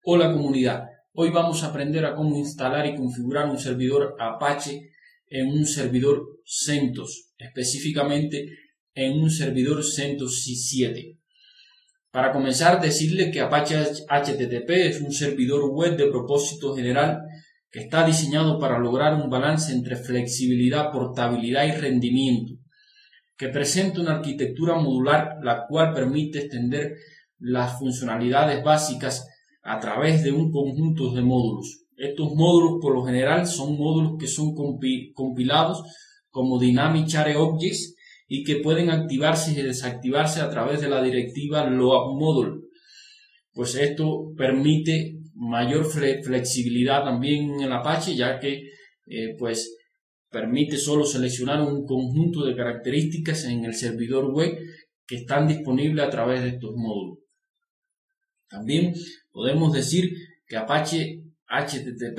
Hola comunidad, hoy vamos a aprender a cómo instalar y configurar un servidor Apache en un servidor CentOS, específicamente en un servidor CentOS 7. Para comenzar, decirle que Apache HTTP es un servidor web de propósito general que está diseñado para lograr un balance entre flexibilidad, portabilidad y rendimiento, que presenta una arquitectura modular la cual permite extender las funcionalidades básicas a través de un conjunto de módulos. Estos módulos por lo general son módulos que son compilados como Dynamic Share Objects y que pueden activarse y desactivarse a través de la directiva load module. Pues esto permite mayor flexibilidad también en el Apache, ya que pues permite solo seleccionar un conjunto de características en el servidor web que están disponibles a través de estos módulos. También podemos decir que Apache HTTP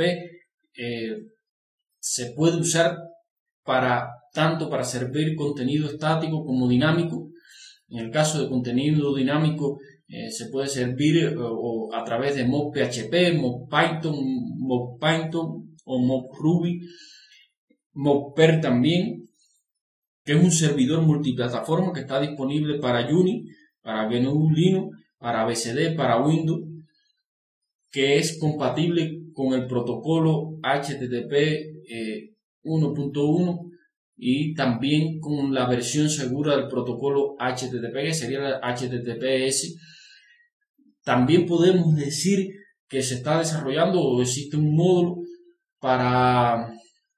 se puede usar tanto para servir contenido estático como dinámico. En el caso de contenido dinámico se puede servir a través de mock PHP, mock Python o mock Ruby, mockper también, que es un servidor multiplataforma que está disponible para Unix, para GNU Linux, para BSD, para Windows, que es compatible con el protocolo HTTP 1.1 y también con la versión segura del protocolo HTTP, que sería la HTTPS. También podemos decir que se está desarrollando o existe un módulo para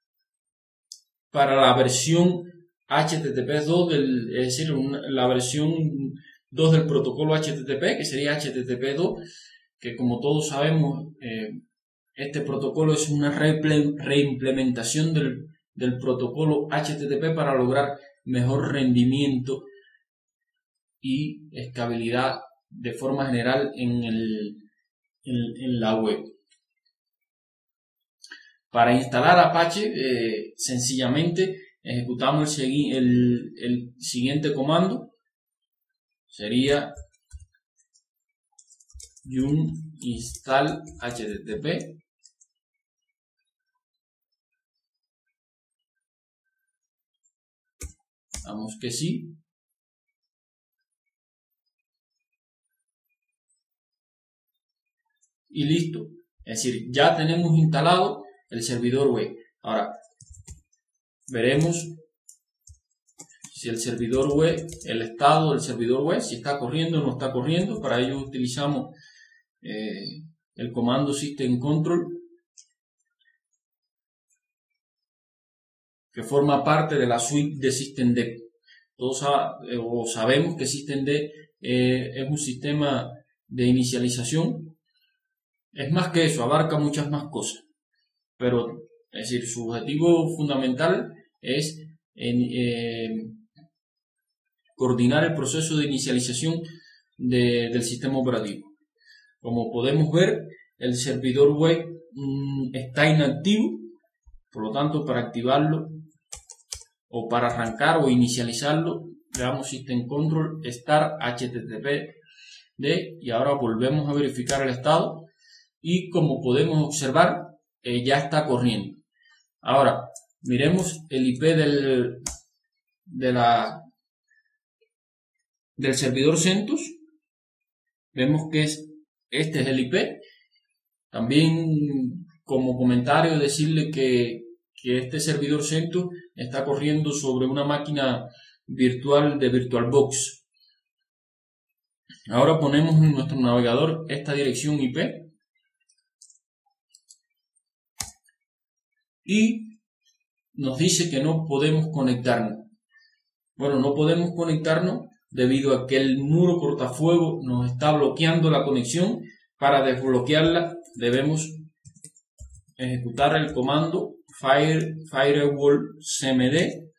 la versión HTTP 2, es decir, la versión 2 del protocolo HTTP, que sería HTTP 2, que como todos sabemos, este protocolo es una reimplementación del protocolo HTTP para lograr mejor rendimiento y estabilidad de forma general en la web. Para instalar Apache, sencillamente ejecutamos el siguiente comando. Sería yum install http . Damos que sí. Y listo. Es decir, ya tenemos instalado el servidor web. Ahora veremos si el servidor web, el estado del servidor web, si está corriendo o no está corriendo. Para ello utilizamos el comando system control, que forma parte de la suite de systemd. Todos sabemos que systemd es un sistema de inicialización. Es más que eso, abarca muchas más cosas. Pero, es decir, su objetivo fundamental es coordinar el proceso de inicialización del sistema operativo. Como podemos ver, el servidor web está inactivo, por lo tanto, para activarlo o para arrancar o inicializarlo, le damos system control start httpd y ahora volvemos a verificar el estado y como podemos observar, ya está corriendo. Ahora, miremos el IP del servidor CentOS. Vemos que este es el IP. También como comentario decirle que este servidor CentOS está corriendo sobre una máquina virtual de VirtualBox. Ahora ponemos en nuestro navegador esta dirección IP y nos dice que no podemos conectarnos. Bueno, no podemos conectarnos debido a que el muro cortafuegos nos está bloqueando la conexión. Para desbloquearla debemos ejecutar el comando firewall cmd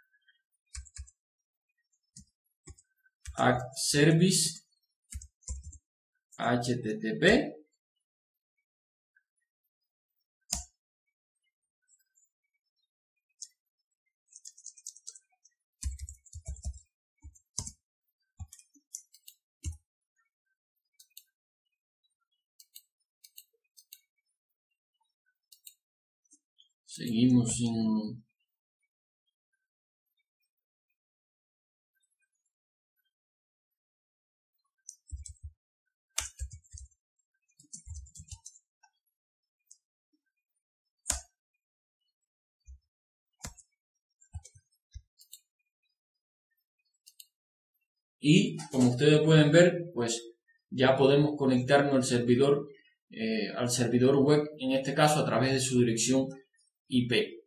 act service http Seguimos sin... Y como ustedes pueden ver, pues ya podemos conectarnos al servidor web, en este caso a través de su dirección IP.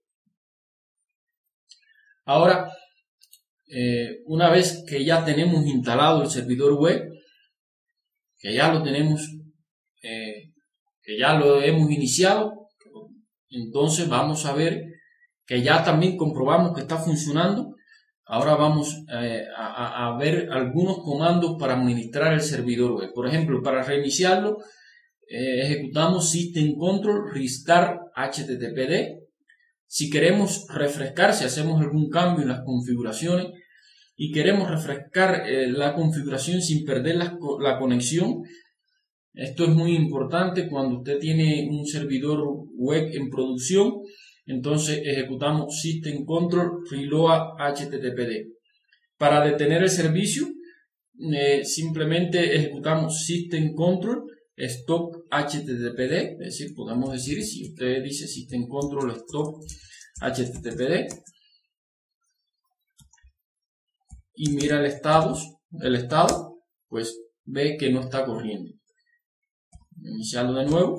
Ahora, una vez que ya tenemos instalado el servidor web, que ya lo tenemos, que ya lo hemos iniciado, entonces vamos a ver que ya también comprobamos que está funcionando. Ahora vamos a ver algunos comandos para administrar el servidor web. Por ejemplo, para reiniciarlo, ejecutamos system control restart httpd. Si queremos refrescar, si hacemos algún cambio en las configuraciones y queremos refrescar la configuración sin perder la conexión, esto es muy importante cuando usted tiene un servidor web en producción. Entonces ejecutamos system control reload httpd. Para detener el servicio, simplemente ejecutamos system control stop httpd. Es decir, podemos decir, si usted dice system control stop httpd y mira el estado, pues ve que no está corriendo. Iniciarlo de nuevo.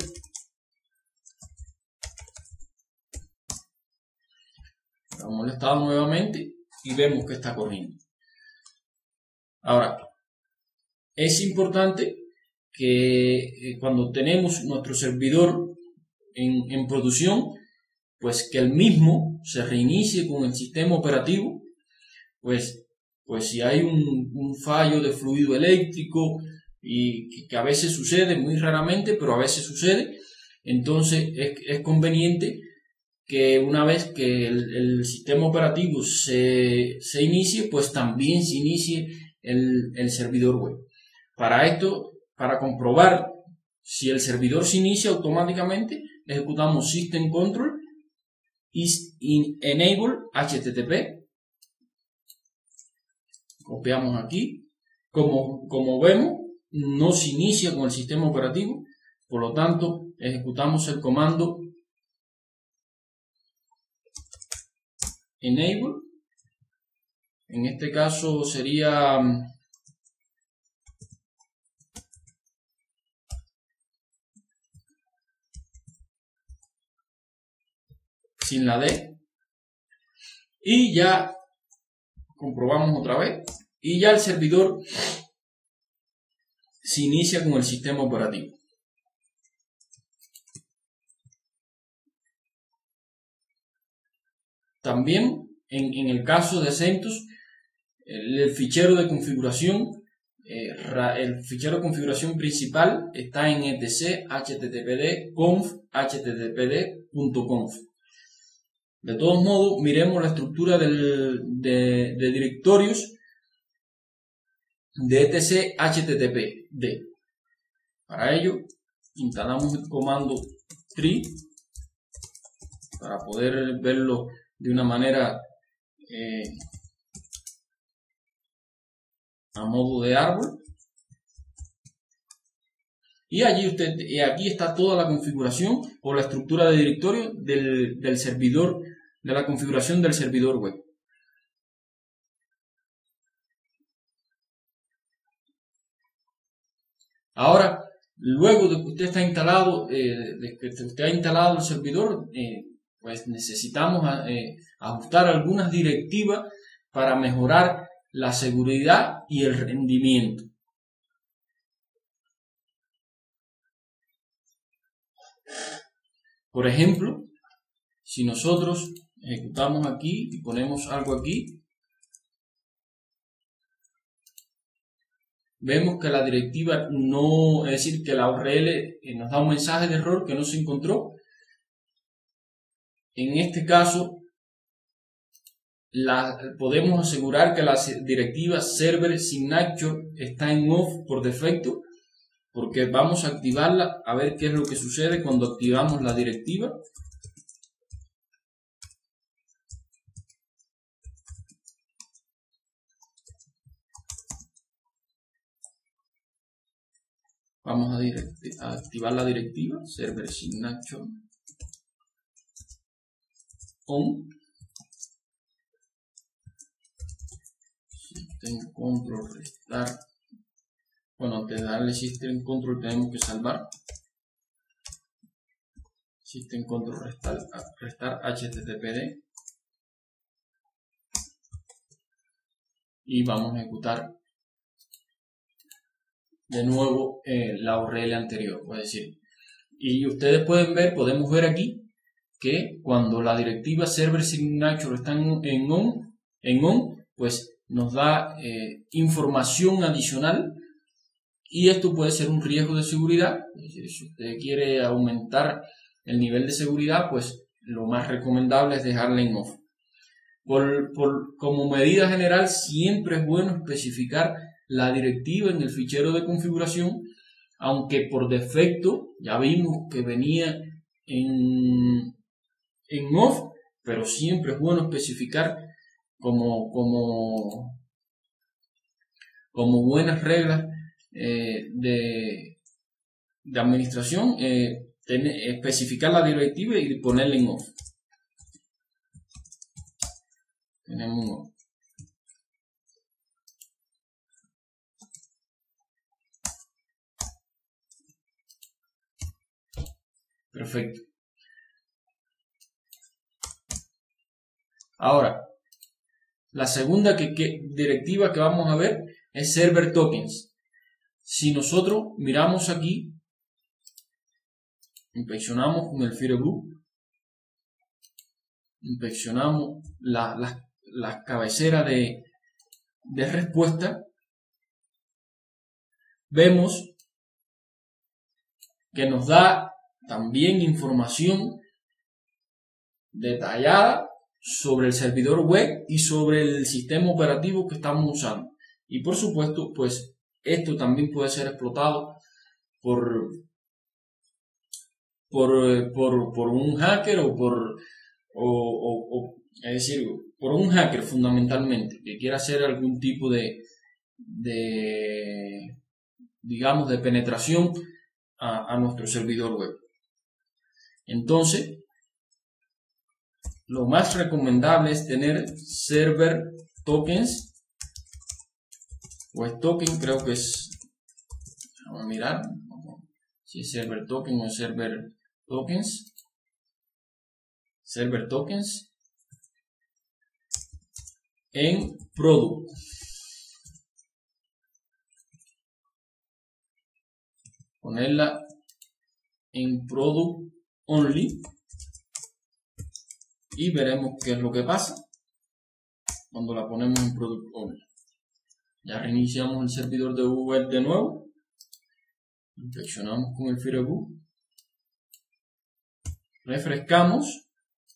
Damos el estado nuevamente y vemos que está corriendo. Ahora, es importante que cuando tenemos nuestro servidor en producción, pues que el mismo se reinicie con el sistema operativo, pues si hay un fallo de fluido eléctrico y que a veces sucede, muy raramente, pero a veces sucede, entonces es conveniente que una vez que el sistema operativo se inicie, pues también se inicie el servidor web. Para esto, para comprobar si el servidor se inicia automáticamente, ejecutamos system control is enable http. Copiamos aquí. Como vemos, no se inicia con el sistema operativo, por lo tanto, ejecutamos el comando enable. En este caso sería sin la D, y ya comprobamos otra vez y ya el servidor se inicia con el sistema operativo. También en el caso de CentOS, el fichero de configuración, el fichero de configuración principal está en etc httpd conf httpd.conf. De todos modos, miremos la estructura de directorios de etc httpd. Para ello, instalamos el comando tree para poder verlo de una manera a modo de árbol. Y aquí está toda la configuración o la estructura de directorio del servidor, de la configuración del servidor web. Ahora, luego de que usted está instalado, el servidor, pues necesitamos ajustar algunas directivas para mejorar la seguridad y el rendimiento. Por ejemplo, si nosotros ejecutamos aquí y ponemos algo aquí, vemos que la directiva no, es decir, que la URL nos da un mensaje de error que no se encontró. En este caso, podemos asegurar que la directiva server signature está en off por defecto, porque vamos a activarla a ver qué es lo que sucede cuando activamos la directiva. Vamos a activar la directiva server signature on system control restar. Bueno, antes de darle system control tenemos que salvar system control restar httpd y vamos a ejecutar de nuevo la URL anterior, es decir, y ustedes podemos ver aquí que cuando la directiva server signature está en on, pues nos da información adicional, y esto puede ser un riesgo de seguridad. Es decir, si usted quiere aumentar el nivel de seguridad, pues lo más recomendable es dejarla en off. Como medida general, siempre es bueno especificar la directiva en el fichero de configuración, aunque por defecto ya vimos que venía en off, pero siempre es bueno especificar como buenas reglas de administración, especificar la directiva y ponerla en off. Tenemos un off. Perfecto. Ahora, la segunda directiva que vamos a ver es server tokens. Si nosotros miramos aquí, inspeccionamos con el Firebook, inspeccionamos la cabecera de respuesta, vemos que nos da también información detallada sobre el servidor web y sobre el sistema operativo que estamos usando. Y por supuesto, pues esto también puede ser explotado por un hacker es decir, por un hacker fundamentalmente que quiera hacer algún tipo digamos, de penetración a nuestro servidor web. Entonces, lo más recomendable es tener server tokens, pues token creo que es, vamos a mirar si es server token o server tokens en product. Ponerla en product only y veremos qué es lo que pasa cuando la ponemos en product only. Ya reiniciamos el servidor de web de nuevo, inspeccionamos con el Firebook, refrescamos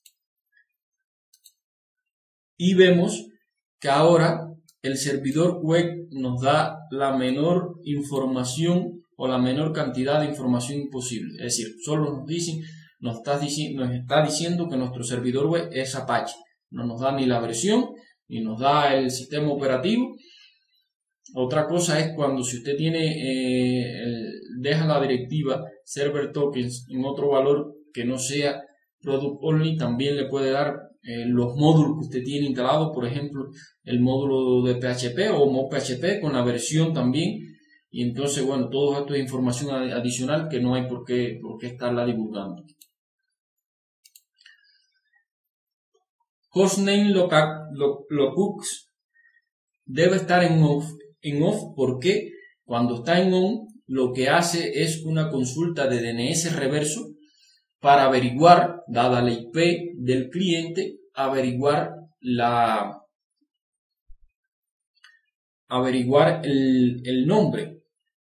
y vemos que ahora el servidor web nos da la menor información o la menor cantidad de información posible. Es decir, solo nos está diciendo que nuestro servidor web es Apache. No nos da ni la versión, ni nos da el sistema operativo. Otra cosa es cuando si usted deja la directiva server tokens en otro valor que no sea product only, también le puede dar los módulos que usted tiene instalados, por ejemplo el módulo de PHP o MoPHP con la versión también, y entonces bueno, todo esto es información adicional que no hay por qué estarla divulgando. Hostname lockups debe estar en off porque cuando está en on lo que hace es una consulta de DNS reverso para averiguar, dada la IP del cliente, averiguar el nombre.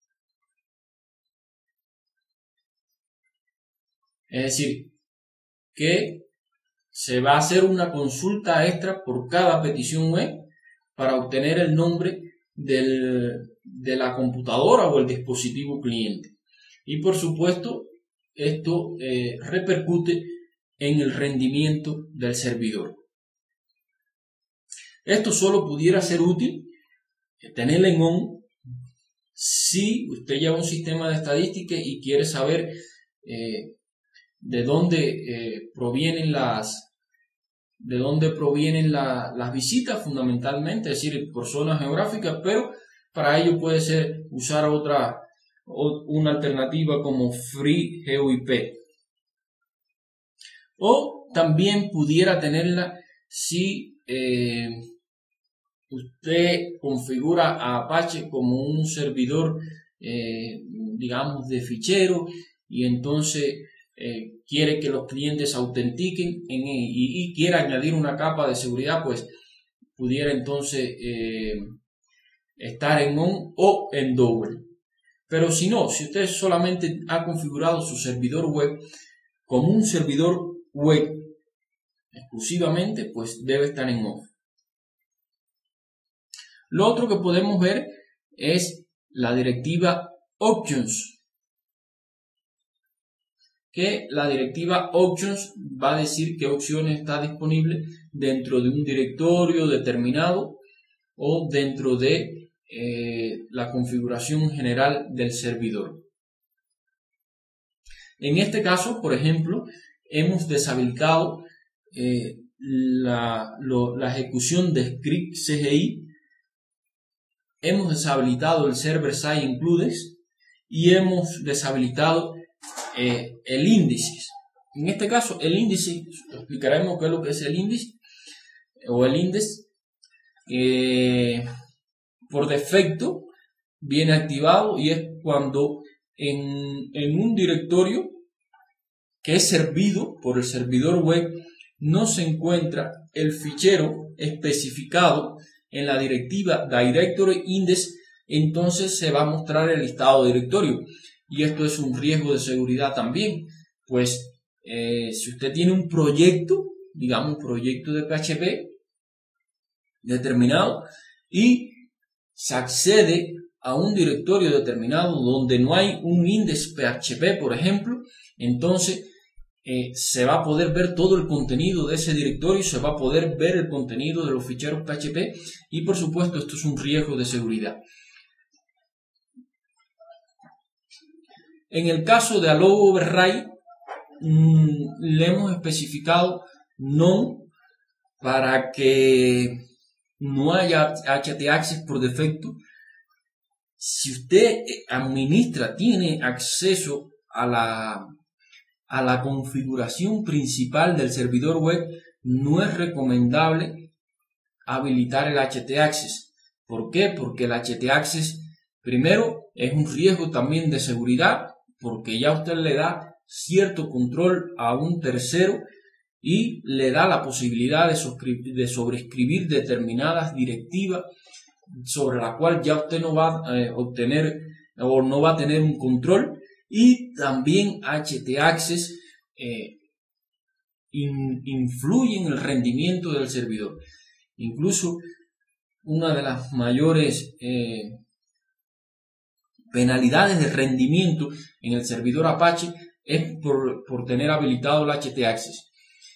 Es decir, que se va a hacer una consulta extra por cada petición web para obtener el nombre de la computadora o el dispositivo cliente. Y por supuesto, esto repercute en el rendimiento del servidor. Esto solo pudiera ser útil tenerlo en on si usted lleva un sistema de estadística y quiere saber de dónde provienen las visitas fundamentalmente, es decir, por zonas geográficas, pero para ello puede ser usar una alternativa como FreeGeoIP. O también pudiera tenerla si usted configura a Apache como un servidor, digamos, de fichero, y entonces quiere que los clientes autentiquen y quiere añadir una capa de seguridad, pues pudiera entonces estar en on o en double. Pero si no, si usted solamente ha configurado su servidor web como un servidor web exclusivamente, pues debe estar en off. Lo otro que podemos ver es la directiva options, que la directiva options va a decir qué opciones está disponible dentro de un directorio determinado o dentro de la configuración general del servidor. En este caso, por ejemplo, hemos deshabilitado la ejecución de script CGI, hemos deshabilitado el server-side includes y hemos deshabilitado el índice. En este caso, el índice, explicaremos qué es lo que es el índice o el índice. Por defecto viene activado y es cuando en un directorio que es servido por el servidor web no se encuentra el fichero especificado en la directiva directory index, entonces se va a mostrar el listado de directorio. Y esto es un riesgo de seguridad también, pues si usted tiene un proyecto, digamos un proyecto de PHP determinado y se accede a un directorio determinado donde no hay un index PHP, por ejemplo, entonces se va a poder ver todo el contenido de ese directorio, se va a poder ver el contenido de los ficheros PHP y por supuesto esto es un riesgo de seguridad. En el caso de Allow Override le hemos especificado no para que no haya htaccess por defecto. Si usted administra, tiene acceso a la configuración principal del servidor web, no es recomendable habilitar el htaccess. ¿Por qué? Porque el htaccess, primero, es un riesgo también de seguridad, porque ya usted le da cierto control a un tercero y le da la posibilidad de sobreescribir determinadas directivas sobre la cual ya usted no va a obtener o no va a tener un control. Y también htaccess influye en el rendimiento del servidor. Incluso una de las mayores penalidades de rendimiento en el servidor Apache es por tener habilitado el htaccess.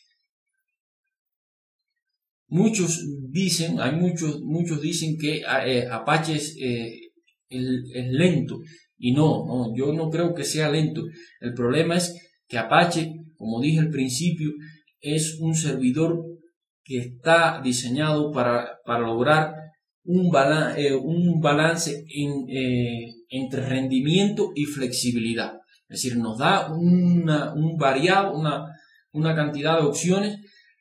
Muchos dicen que Apache es lento. Y no, yo no creo que sea lento. El problema es que Apache, como dije al principio, es un servidor que está diseñado para lograr un balance entre rendimiento y flexibilidad. Es decir, nos da una cantidad de opciones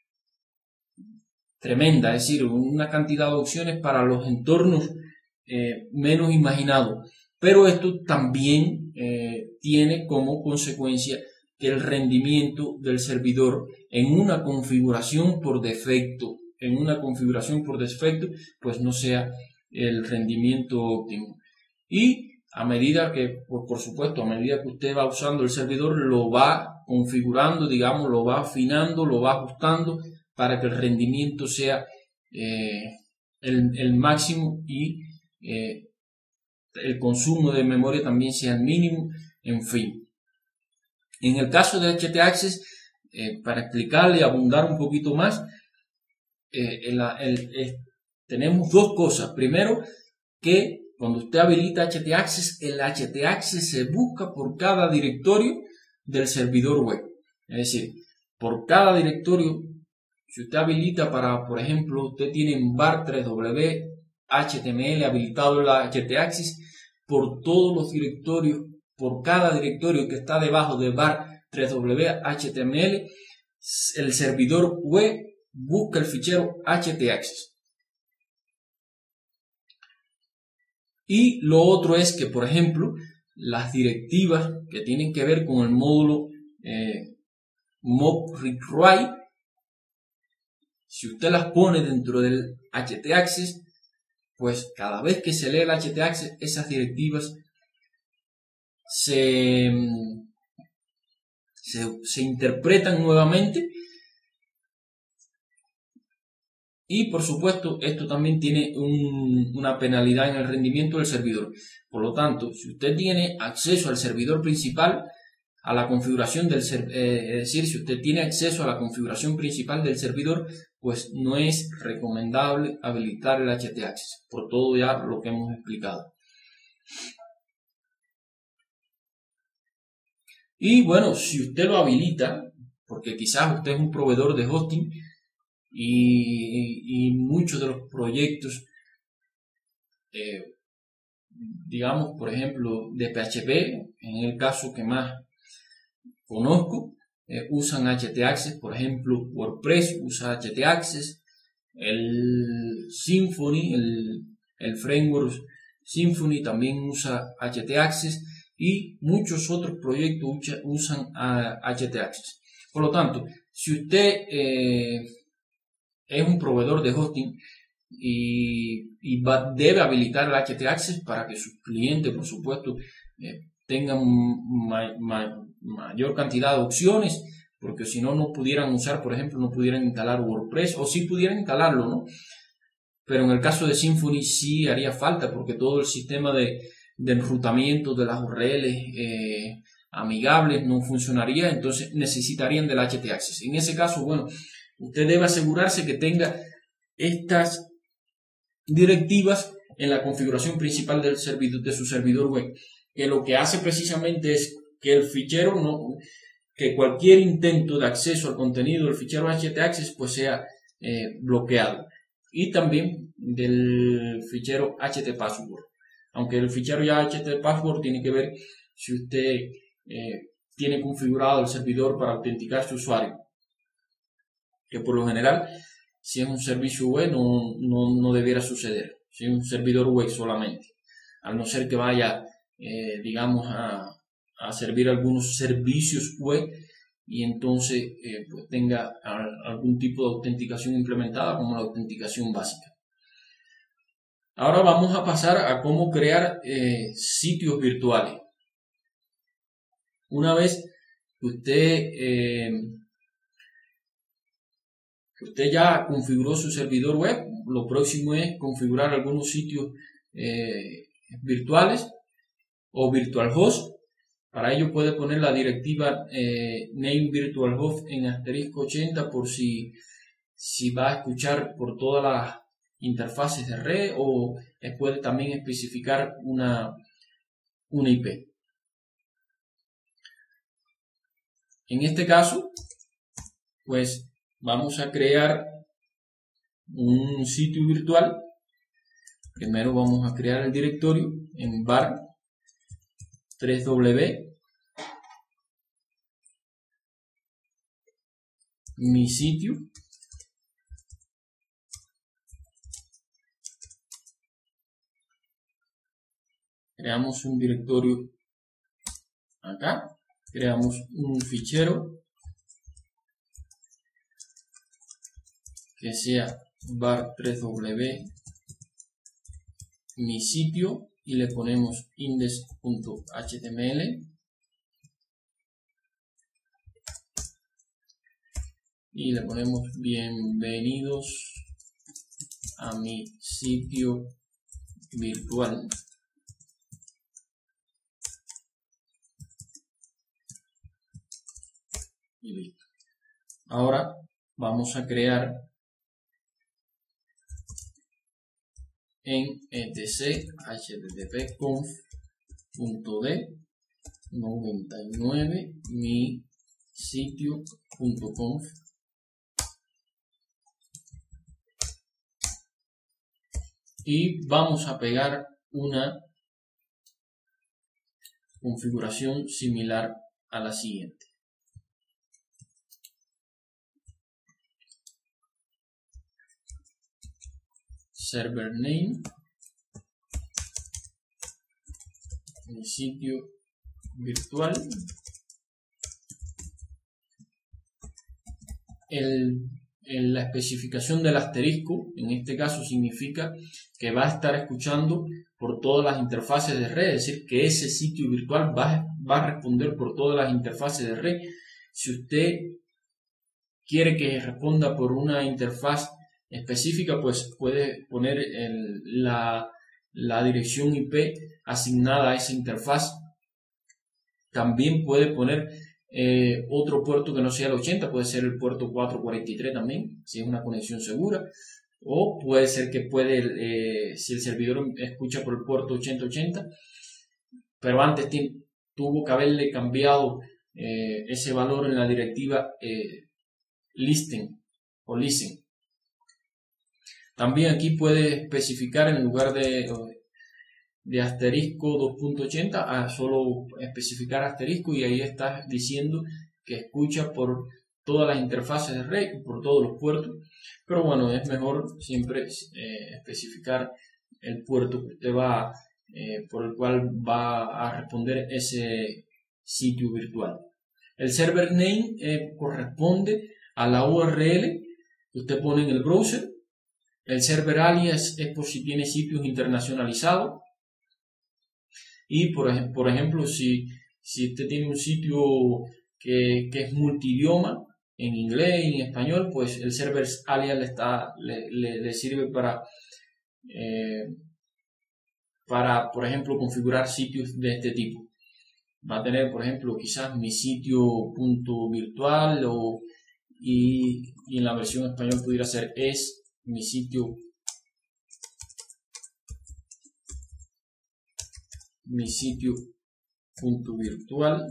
tremenda, es decir, una cantidad de opciones para los entornos menos imaginados. Pero esto también tiene como consecuencia que el rendimiento del servidor en una configuración por defecto, pues no sea el rendimiento óptimo. Y a medida que, por supuesto, a medida que usted va usando el servidor, lo va configurando, digamos, lo va afinando, lo va ajustando para que el rendimiento sea el máximo y el consumo de memoria también sea el mínimo, en fin. En el caso de htaccess, para explicarle y abundar un poquito más, tenemos dos cosas. Primero, que Cuando usted habilita htaccess, el htaccess se busca por cada directorio del servidor web. Es decir, por cada directorio, si usted habilita para, por ejemplo, usted tiene en var 3w HTML habilitado el htaccess, por todos los directorios, por cada directorio que está debajo de var 3w HTML, el servidor web busca el fichero htaccess. Y lo otro es que, por ejemplo, las directivas que tienen que ver con el módulo mock read write, si usted las pone dentro del htaccess, pues cada vez que se lee el htaccess, esas directivas se interpretan nuevamente. Y por supuesto, esto también tiene una penalidad en el rendimiento del servidor. Por lo tanto, si usted tiene acceso al servidor principal, a la configuración del servidor, es decir, si usted tiene acceso a la configuración principal del servidor, pues no es recomendable habilitar el htaccess, por todo ya lo que hemos explicado. Y bueno, si usted lo habilita, porque quizás usted es un proveedor de hosting, y muchos de los proyectos, digamos, por ejemplo, de PHP, en el caso que más conozco, usan htaccess. Por ejemplo, WordPress usa htaccess, el Symfony, el framework Symfony también usa htaccess, y muchos otros proyectos usan htaccess. Por lo tanto, si usted es un proveedor de hosting y debe habilitar el htaccess para que sus clientes, por supuesto, tengan mayor cantidad de opciones, porque si no, no pudieran usar, por ejemplo, no pudieran instalar WordPress, o sí pudieran instalarlo, ¿no? Pero en el caso de Symfony sí haría falta, porque todo el sistema de enrutamiento de las URLs amigables no funcionaría, entonces necesitarían del htaccess. En ese caso, bueno, usted debe asegurarse que tenga estas directivas en la configuración principal del servidor, de su servidor web, que lo que hace precisamente es que el fichero que cualquier intento de acceso al contenido del fichero htaccess pues sea bloqueado, y también del fichero htpassword, aunque el fichero ya htpassword tiene que ver si usted tiene configurado el servidor para autenticar su usuario, que por lo general, si es un servicio web, no debiera suceder. Si es un servidor web solamente, al no ser que vaya, digamos, a servir algunos servicios web, y entonces pues tenga algún tipo de autenticación implementada, como la autenticación básica. Ahora vamos a pasar a cómo crear sitios virtuales. Una vez que usted ya configuró su servidor web, lo próximo es configurar algunos sitios virtuales o virtual host. Para ello puede poner la directiva name virtual host en *80 por si va a escuchar por todas las interfaces de red, o puede también especificar una IP. En este caso, pues vamos a crear un sitio virtual. Primero vamos a crear el directorio en var 3w mi sitio, creamos un directorio acá, creamos un fichero que sea var 3w mi sitio, y le ponemos index.html y le ponemos bienvenidos a mi sitio virtual. Y listo. Ahora vamos a crear en etc http://conf.d 99 mi sitio.conf y vamos a pegar una configuración similar a la siguiente. Server name, mi sitio virtual. La especificación del asterisco en este caso significa que va a estar escuchando por todas las interfaces de red, es decir, que ese sitio virtual va a responder por todas las interfaces de red. Si usted quiere que responda por una interfaz específica, pues puede poner la dirección IP asignada a esa interfaz. También puede poner otro puerto que no sea el 80, puede ser el puerto 443 también, si es una conexión segura, o puede ser que si el servidor escucha por el puerto 8080, pero antes tuvo que haberle cambiado ese valor en la directiva listen o listen. También aquí puede especificar en lugar de asterisco 2.80 solo especificar asterisco, y ahí está diciendo que escucha por todas las interfaces de red, por todos los puertos, pero bueno, es mejor siempre especificar el puerto que usted por el cual va a responder ese sitio virtual. El server name corresponde a la URL que usted pone en el browser. El server alias es por si tiene sitios internacionalizados. Y por ejemplo, si usted tiene un sitio que es multidioma, en inglés y en español, pues el server alias le sirve para, por ejemplo, configurar sitios de este tipo. Va a tener, por ejemplo, quizás mi sitio.virtual y en la versión español pudiera ser mi sitio.virtual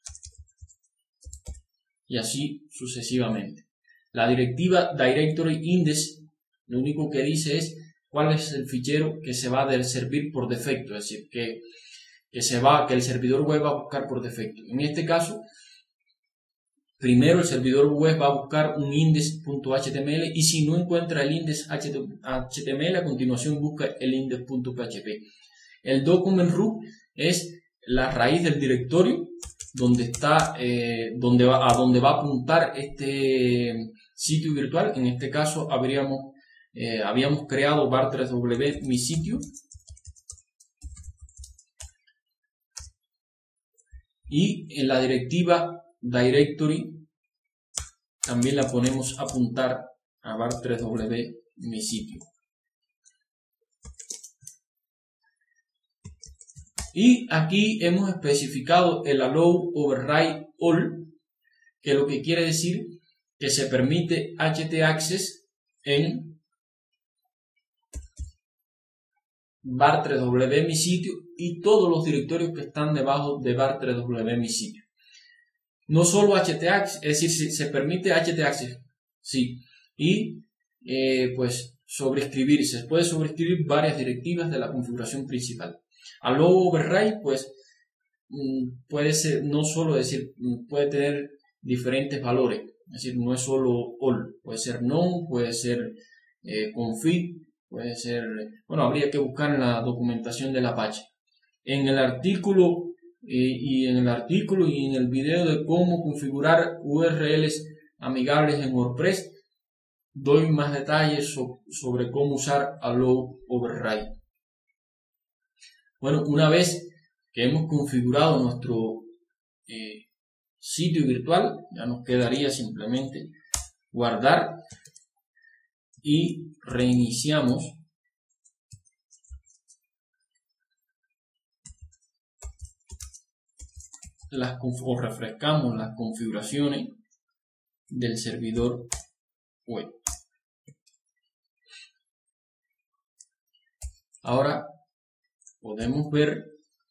y así sucesivamente. La directiva directory index lo único que dice es cuál es el fichero que se va a servir por defecto, es decir, que el servidor web va a buscar por defecto. En este caso, primero el servidor web va a buscar un index.html y si no encuentra el index.html, a continuación busca el index.php. El document root es la raíz del directorio donde va a apuntar este sitio virtual. En este caso habíamos creado var3w mi sitio y en la directiva directory también la ponemos a apuntar a var3w mi sitio. Y aquí hemos especificado el allow override all, que lo que quiere decir que se permite htaccess en var3w mi sitio y todos los directorios que están debajo de var3w mi sitio. No solo htaccess, es decir, se permite htaccess, sí, y pues sobreescribir, se puede sobreescribir varias directivas de la configuración principal. Allow override, pues puede ser, no solo decir, puede tener diferentes valores, es decir, no es solo all, puede ser none, puede ser config, puede ser, bueno, habría que buscar en la documentación del Apache. En el artículo y en el video de cómo configurar URLs amigables en WordPress, doy más detalles sobre cómo usar allow override. Bueno, una vez que hemos configurado nuestro sitio virtual, ya nos quedaría simplemente guardar y reiniciamos o refrescamos las configuraciones del servidor web. Ahora podemos ver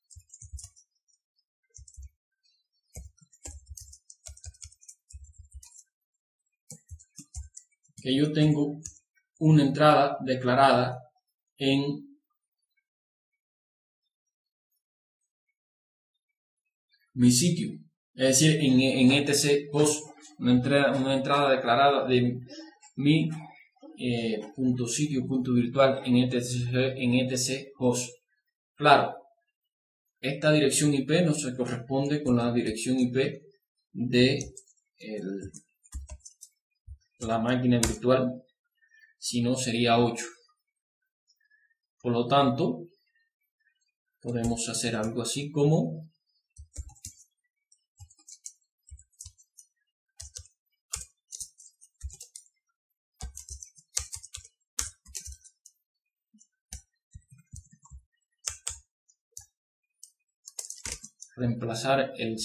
que yo tengo una entrada declarada en mi sitio, es decir, en etc host, una entrada declarada de mi .sitio .virtual en etc host. Claro, esta dirección IP no se corresponde con la dirección IP de la máquina virtual, sino sería 8. Por lo tanto, podemos hacer algo así como reemplazar el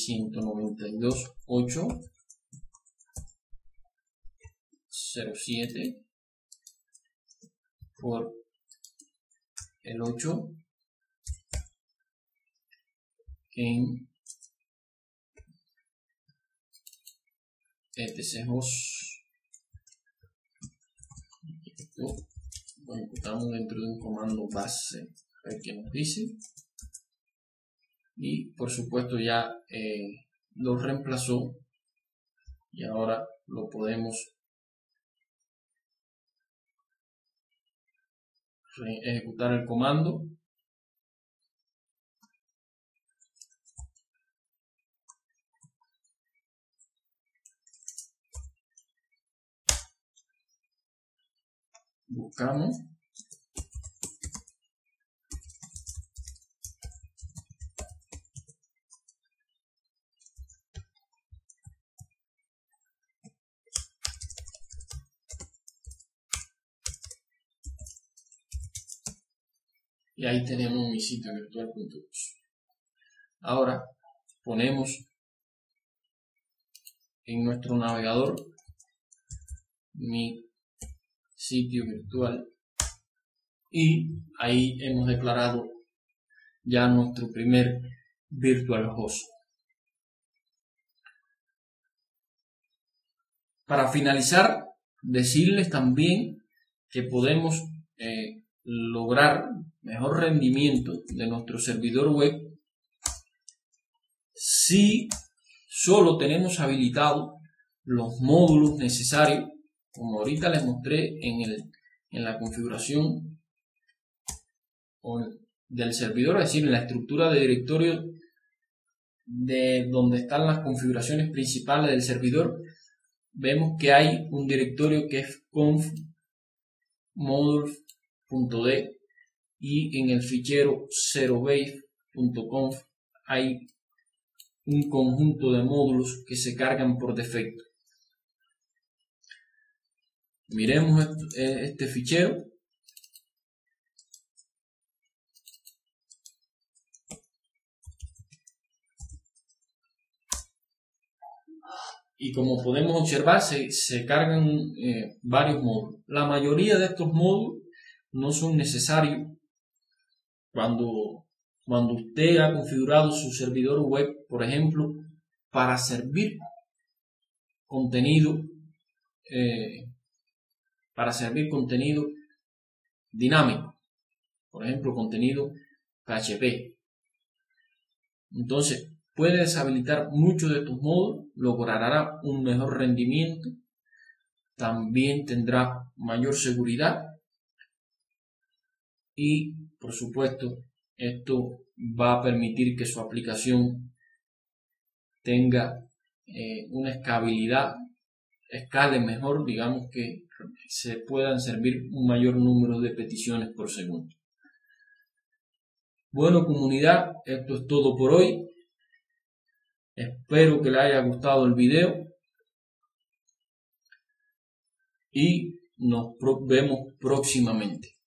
192.8.07 por el 8 en etc host. Esto lo ejecutamos dentro de un comando base, a ver qué nos dice. Y por supuesto ya lo reemplazó, y ahora lo podemos ejecutar el comando. Buscamos y ahí tenemos mi sitio virtual.us. Ahora ponemos en nuestro navegador mi sitio virtual y ahí hemos declarado ya nuestro primer virtual host. Para finalizar, decirles también que podemos lograr mejor rendimiento de nuestro servidor web si solo tenemos habilitados los módulos necesarios, como ahorita les mostré en la configuración del servidor, es decir, en la estructura de directorio de donde están las configuraciones principales del servidor. Vemos que hay un directorio que es conf modules.d y en el fichero 0base.conf hay un conjunto de módulos que se cargan por defecto. Miremos este fichero. Y como podemos observar, se cargan varios módulos. La mayoría de estos módulos no son necesarios cuando usted ha configurado su servidor web, por ejemplo, para servir contenido dinámico, por ejemplo, contenido PHP. Entonces, puede deshabilitar muchos de estos módulos, logrará un mejor rendimiento, también tendrá mayor seguridad y, por supuesto, esto va a permitir que su aplicación tenga una escale mejor, digamos que se puedan servir un mayor número de peticiones por segundo. Bueno, comunidad, esto es todo por hoy. Espero que les haya gustado el video y nos vemos próximamente.